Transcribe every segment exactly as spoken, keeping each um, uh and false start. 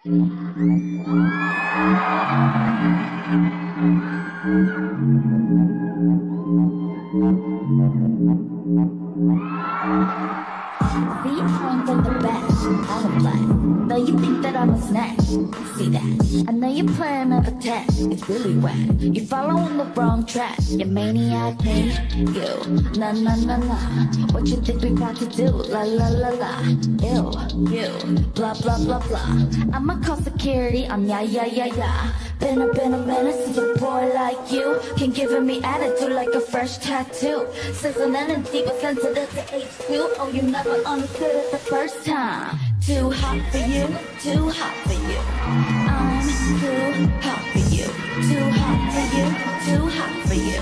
I'm the best, I'm a black. Now you think that I'm a snatch. See that? I know you're playing up a test. It's really whack. You're following the wrong track. You maniac me, you. Nah, nah, nah, nah. What you think we got to do? La, la, la, la. Ew, you. Blah, blah, blah, blah. I'ma call security. I'm yeah, yeah, yeah, yeah. Been a, been a minute since a boy like you can giving me attitude like a fresh tattoo. Says an energy but sensitive to H two. Oh, you never understood it the first time. Too hot for you, too hot for you. I'm too hot for you, too hot for you, too hot for you.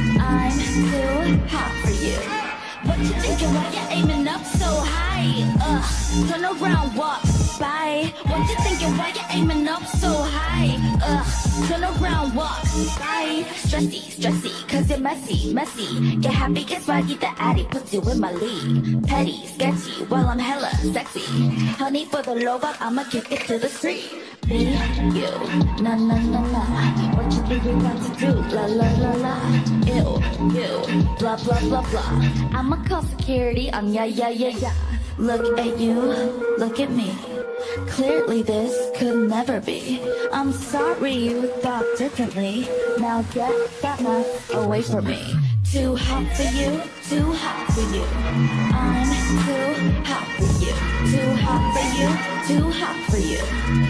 I'm too hot for you. What you thinking while you're aiming up so high? Ugh, turn around, walk by. What you thinking while you're aiming up so high? Ugh, turn around, walk by. Stressy, stressy, cause you're messy, messy. You're happy cause Maggie the Addy puts you in my league. Petty, sketchy, while I'm hella sexy. Honey, for the low vibe, I'ma kick it to the street. Me, you, na na na na. What you think we got to do? La la la la. Ew, you, blah blah blah blah. I'ma call security. I'm yeah yeah yeah yeah. Look at you, look at me. Clearly this could never be. I'm sorry you thought differently. Now get that mess away from me. Too hot for you, too hot for you. I'm too hot for you, too hot for you, too hot for you.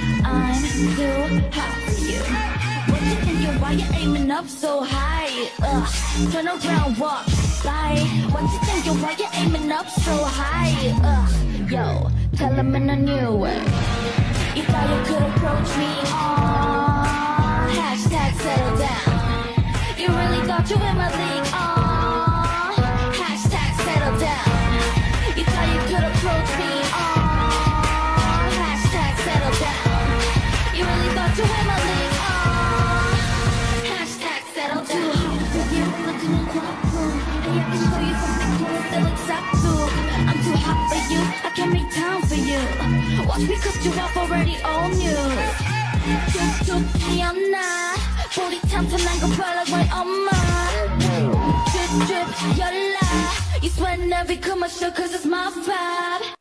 I'm too hot for you. What you thinking while you're aiming up so high? Ugh, turn around, walk by. What you thinking while you're aiming up so high? Ugh, yo, tell him in a new way. You thought you could approach me on hashtag settle down. You really thought you in my league on hashtag settle down. You thought you could approach me on hashtag settle down. You really thought you in my league on hashtag settle down. Too hot for you, look in the courtroom. Hey, I can show you something cool, still accept you. I'm too hot for you, I can make time for you. Watch me cut you off already on you. 툭툭 연나 보리참 탐난 거 별로의 엄마. Drip drip 연락. You sweating every commercial cause it's my vibe.